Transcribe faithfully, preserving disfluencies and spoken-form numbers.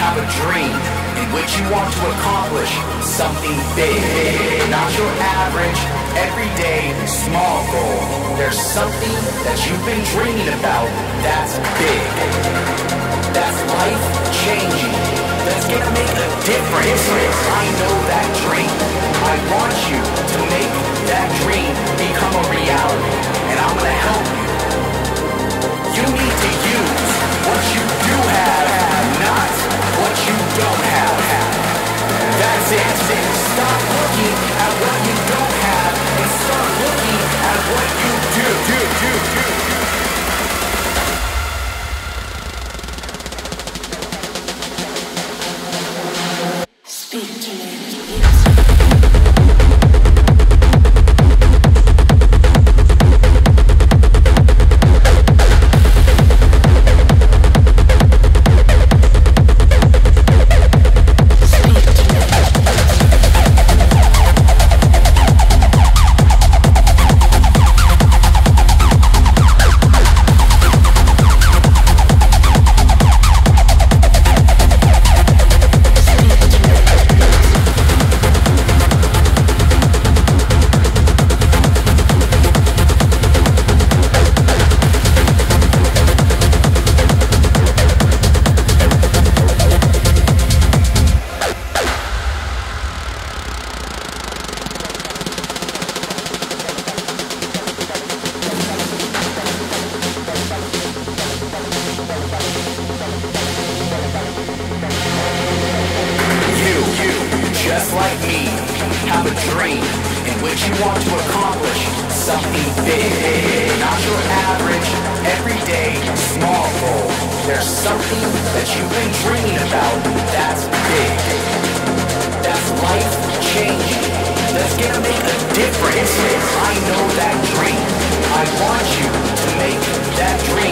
have a dream in which you want to accomplish something big. Not your average, everyday, small goal. There's something that you've been dreaming about that's big. That's life-changing. That's gonna make a difference. I know that dream. I want you to make that dream become a reality. And I'm gonna help you. You need to use what you do have, not what you don't have. That's it. Stop looking at what you don't have and start looking at what you do. do, do, do. Speak to me. Just like me, have a dream in which you want to accomplish something big. Not your average, everyday, small goal. There's something that you've been dreaming about that's big. That's life-changing. That's gonna make a difference. I know that dream. I want you to make that dream